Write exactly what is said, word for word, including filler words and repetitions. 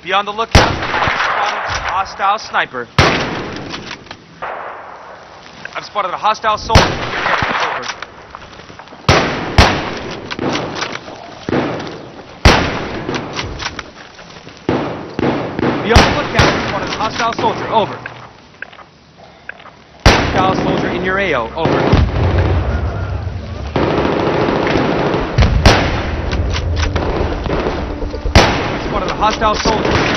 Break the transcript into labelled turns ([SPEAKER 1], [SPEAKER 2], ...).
[SPEAKER 1] Be on the lookout. Hostile sniper. I've spotted a hostile soldier. Over. Be on the lookout. I've spotted a hostile soldier. Over. Hostile soldier in your A O. Over. Spotted a hostile soldier.